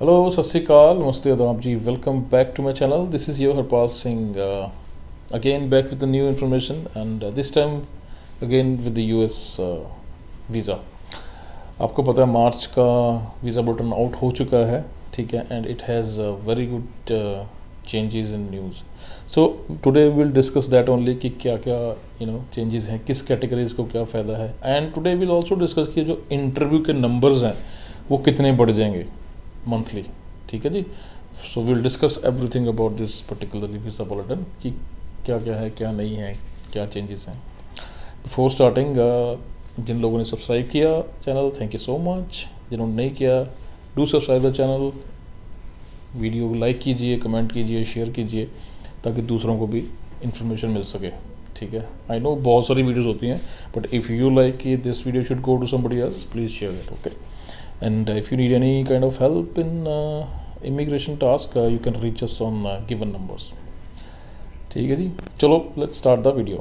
Hello सत श्री अकाल नमस्ते आदाब जी welcome back to my channel this is your Harpal Singh again back with the new information and this time again with the US visa. आपको पता है मार्च का वीज़ा बुलेटिन आउट हो चुका है, ठीक है, and it has very good changes in news. So today will discuss that only कि क्या क्या चेंजेस हैं, किस कैटेगरीज को क्या फ़ायदा है, and today will also discuss कि जो इंटरव्यू के नंबर्स हैं वो कितने बढ़ जाएंगे मंथली, ठीक है जी। So will discuss everything about this particularly visa bulletin कि क्या क्या है, क्या नहीं है, क्या चेंजेस हैं। बिफोर स्टार्टिंग जिन लोगों ने सब्सक्राइब किया channel, thank you so much. जिन्होंने नहीं किया, do subscribe the channel, video को लाइक कीजिए, कमेंट कीजिए, शेयर कीजिए ताकि दूसरों को भी इंफॉर्मेशन मिल सके, ठीक है। आई नो बहुत सारी वीडियोज़ होती हैं, बट इफ़ यू लाइक कि this video should go to somebody else, please share it, okay. And if you need any kind of help in immigration task, you can reach us on given numbers. ठीक है जी, चलो let's start the video.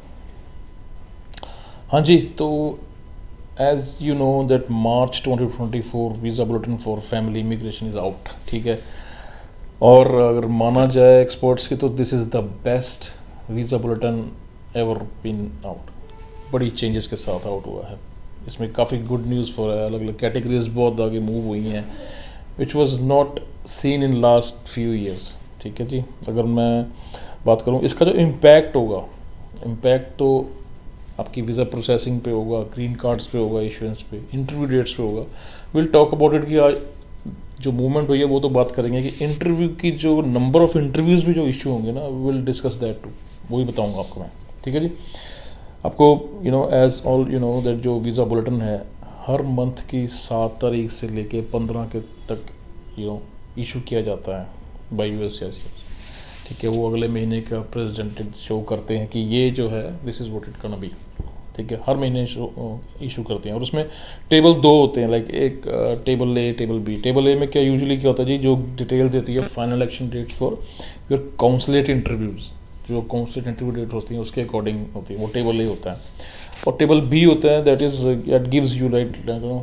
हाँ जी, तो as you know that March 2024 visa bulletin for family immigration is out, ठीक है। और अगर माना जाए एक्सपर्ट्स की तो this is the best visa bulletin ever been out। बड़ी चेंजेस के साथ आउट हुआ है। इसमें काफ़ी गुड न्यूज़ फॉर है, अलग अलग कैटेगरीज बहुत आगे मूव हुई हैं which was not seen in last few years, ठीक है जी। अगर मैं बात करूँ इसका जो इम्पैक्ट होगा, इम्पैक्ट तो आपकी वीज़ा प्रोसेसिंग पे होगा, ग्रीन कार्ड्स पे होगा, इशुएंस पे, इंटरव्यू डेट्स पे होगा। विल टॉक अबाउट इट कि आज जो मूवमेंट हुई है वो तो बात करेंगे कि इंटरव्यू की जो नंबर ऑफ़ इंटरव्यूज़ भी जो इशू होंगे ना, विल डिस्कस दैट टू, वही बताऊँगा आपको मैं, ठीक है जी। आपको एज ऑल दैट जो वीज़ा बुलेटिन है हर मंथ की 7 तारीख से लेके 15 के तक इशू किया जाता है बाय यूएस, ठीक है। वो अगले महीने का प्रेसिडेंट शो करते हैं कि ये जो है this is what it can be, ठीक है। हर महीने इशू करते हैं और उसमें टेबल 2 होते हैं, लाइक एक table A, table B. Table A में क्या यूजुअली क्या होता है जी, जो डिटेल देती है final election dates for your consulate interviews, जो काउंसलेट इंटरव्यू डेट होती है उसके अकॉर्डिंग होती है, वो टेबल ए होता है। और टेबल बी होता है that is that gives you like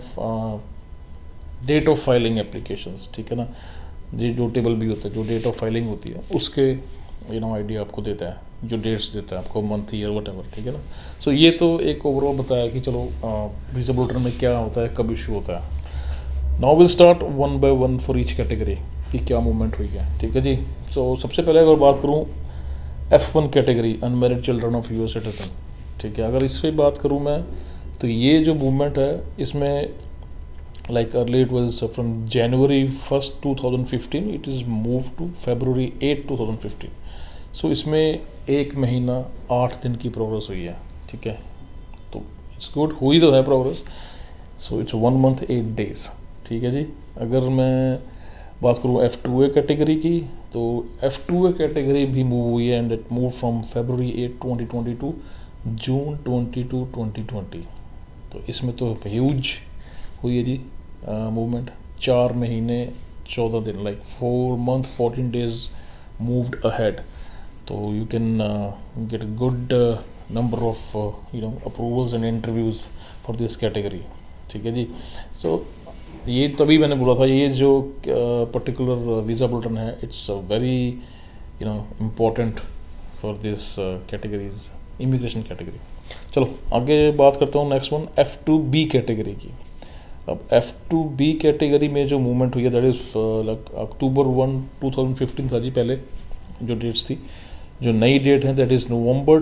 date of filing applications, ठीक है ना जी। जो टेबल बी होता है, जो डेट ऑफ फाइलिंग होती है उसके आइडिया आपको देता है, जो डेट्स देता है आपको, मंथ, ईयर, वट एवर, ठीक है ना। सो ये तो एक ओवरऑल बताया कि चलो वीज़ा बुलेटिन में क्या होता है, कब इशू होता है। Now will start one by one for each category कि क्या मूवमेंट हुई है, ठीक है जी। सो सबसे पहले अगर बात करूँ F1 category, unmarried children of US citizen, ठीक है। अगर इस पर बात करूँ मैं तो ये जो मूवमेंट है इसमें like early it was from January 1 2015 it is move to February 8 2015। So इसमें 1 महीना 8 दिन की प्रोग्रेस हुई है, ठीक है। तो इट्स गुड, हुई तो है progress. So it's 1 month 8 days, ठीक है जी। अगर मैं बात करूँ F2A कैटेगरी की तो F2A कैटेगरी भी मूव हुई है and it move from February 8 2020 टू June 22 2020। तो इसमें तो ह्यूज हुई है जी मूवमेंट, 4 महीने 14 दिन, like 4 months 14 days moved ahead. तो you can get a good number of approvals and interviews for this category, ठीक है जी। सो ये तभी मैंने बोला था ये जो पर्टिकुलर वीज़ा बुलेटिन है it's very important for this categories, immigration category. चलो आगे बात करता हूँ नेक्स्ट वन F2B कैटेगरी की। अब F2B कैटेगरी में जो मूवमेंट हुई है दैट इज़ October 1 2015 था जी पहले जो डेट्स थी। जो नई डेट है दैट इज़ November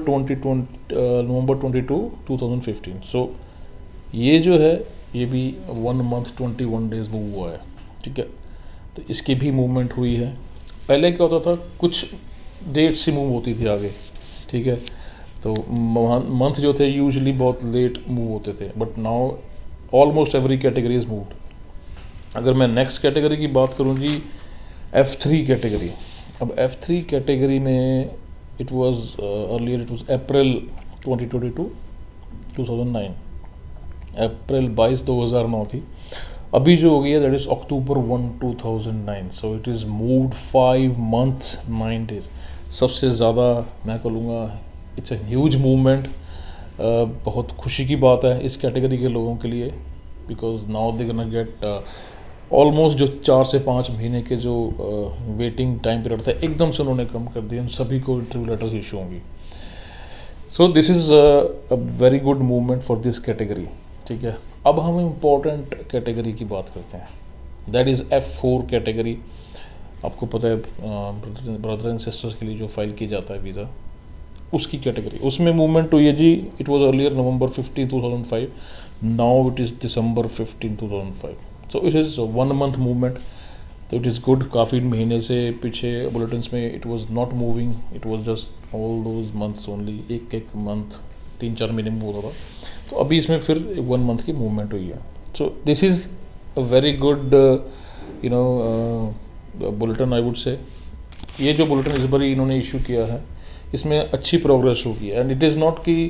22 2015। सो ये जो है ये भी 1 month 21 days मूव हुआ है, ठीक है। तो इसकी भी मूवमेंट हुई है। पहले क्या होता था, कुछ डेट्स ही मूव होती थी आगे, ठीक है। तो मंथ जो थे यूजुअली बहुत लेट मूव होते थे, but now almost every category is moved. अगर मैं नेक्स्ट कैटेगरी की बात करूँ जी F3 कैटेगरी। अब F3 कैटेगरी में it was earlier it was April 2009, April 22 2009 थी। अभी जो हो गई है that is October 1 2009। So it is moved 5 months 9 days। सबसे ज़्यादा मैं कहूँगा इट्स अ ह्यूज मूवमेंट। बहुत खुशी की बात है इस कैटेगरी के लोगों के लिए, because now they gonna get almost जो 4 से 5 महीने के जो वेटिंग टाइम पीरियड था एकदम से उन्होंने कम कर दिया, सभी को इंटरव्यू लेटर्स इशू होंगी। So this is a very good movement for this category. ठीक है, अब हम इम्पोर्टेंट कैटेगरी की बात करते हैं, दैट इज़ F4 कैटेगरी। आपको पता है ब्रदर एंड सिस्टर्स के लिए जो फाइल किया जाता है वीज़ा, उसकी कैटेगरी, उसमें मूवमेंट हुई है जी। It was earlier November 15, 2005, now it is December 15, 2005। So it is 1 month movement, तो इट इज़ गुड। काफ़ी महीने से पीछे बुलेटिन्स में it was not moving, it was just all those months only, एक मंथ 3-4 महीने में होता था। तो अभी इसमें फिर 1 month की मूवमेंट हुई है। So this is a very good you know bulletin, I would say. ये जो बुलेटिन इस बार इन्होंने इशू किया है, इसमें अच्छी प्रोग्रेस होगी। एंड इट इज़ नॉट कि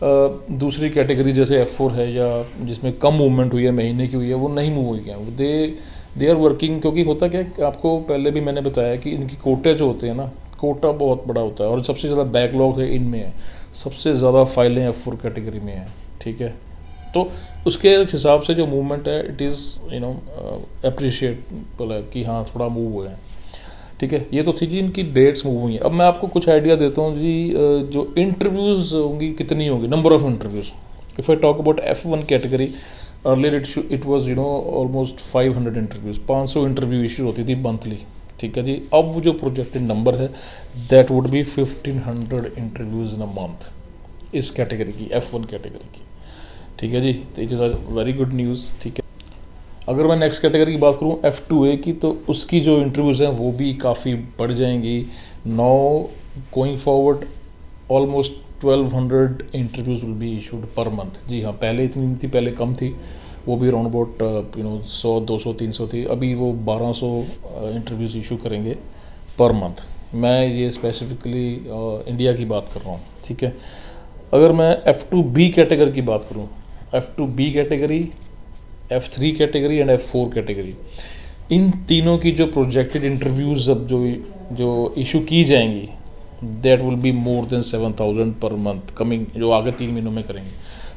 दूसरी कैटेगरी जैसे F4 है या जिसमें कम मूवमेंट हुई है, महीने की हुई है, वो नहीं मूव हुई है। दे आर वर्किंग, क्योंकि होता क्या है, आपको पहले भी मैंने बताया कि इनकी कोटे जो होते हैं ना, कोटा बहुत बड़ा होता है और सबसे ज़्यादा बैकलॉग है इनमें है, सबसे ज़्यादा फाइलें F4 कैटेगरी में हैं। ठीक है, तो उसके हिसाब से जो मूवमेंट है it is you know appreciable है कि हाँ थोड़ा मूव हुए हैं। ठीक है, ये तो थी जी इनकी डेट्स मूव हुई हैं। अब मैं आपको कुछ आइडिया देता हूँ जी, जो इंटरव्यूज़ होंगी कितनी होंगी, number of interviews. If I talk about F1 category, earlier it was you know almost 500 interviews, 500 interview issue होती थी मंथली। ठीक है जी, अब वो जो प्रोजेक्टेड नंबर है that would be 1500 interviews in a month इस कैटेगरी की, F1 कैटेगरी की। ठीक है जी, तो it is a very good news. ठीक है, अगर मैं नेक्स्ट कैटेगरी की बात करूं F2A की, तो उसकी जो इंटरव्यूज़ हैं वो भी काफ़ी बढ़ जाएंगी। Now going forward almost 1200 interviews will be issued per month. जी हाँ, पहले इतनी नहीं थी, पहले कम थी, वो भी अराउंड अबाउट 100, 200, 300 थी। अभी वो 1200 इंटरव्यूज़ इशू करेंगे पर मंथ। मैं ये स्पेसिफिकली इंडिया की बात कर रहा हूँ। ठीक है, अगर मैं F2B कैटेगरी की बात करूँ, F2B category, F3 category and F4 category, इन तीनों की जो प्रोजेक्टेड इंटरव्यूज़ अब जो इशू की जाएंगी that will be more than 7000 per month coming, जो आगे 3 महीनों में करेंगे।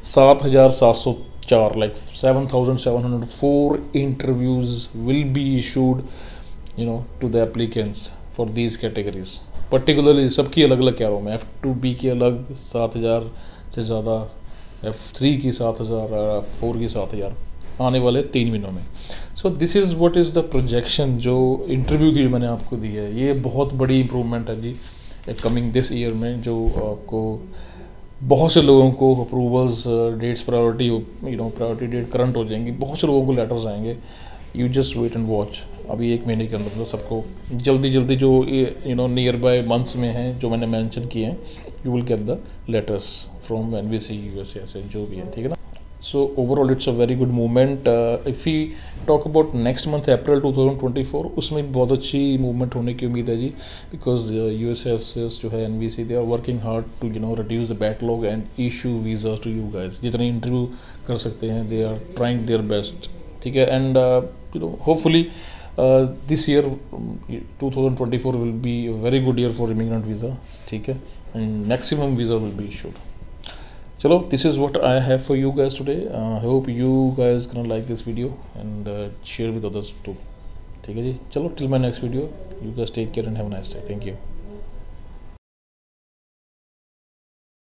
7704 like 7704 interviews will be issued you know to the applicants for these categories. Particularly सबकी अलग अलग कह रहा हूँ मैं, F2B की अलग 7000 से ज़्यादा, F3 की 7000, F4 की 7000 आने वाले 3 महीनों में। So this is what is the projection जो इंटरव्यू की मैंने आपको दी है। ये बहुत बड़ी इंप्रूवमेंट है जी कमिंग दिस ईयर में, जो आपको बहुत से लोगों को approvals, dates priority priority date current हो जाएंगी, बहुत से लोगों को लेटर्स आएंगे। You just wait and watch. अभी 1 महीने के अंदर सबको जल्दी जो नियर बाय मंथ्स में हैं जो मैंने मेंशन किए हैं, you will get the letters from NVC USA ऐसे जो भी है। ठीक है ना। So overall it's a very good movement. If we talk about next month April 2024, उसमें बहुत अच्छी मूवमेंट होने की उम्मीद है जी, बिकॉज USCIS जो है NVC they are working hard to reduce the backlog and issue visas to you guys. जितने इंटरव्यू कर सकते हैं they are trying their best. ठीक है, and hopefully this year 2024 will be a very good year for immigrant visa. ठीक है, and maximum visa will be issued. चलो, this is what I have for you guys today. I hope you guys gonna like this video and share with others too. ठीक है जी, चलो till my next video, you guys take care and have a nice day. Thank you.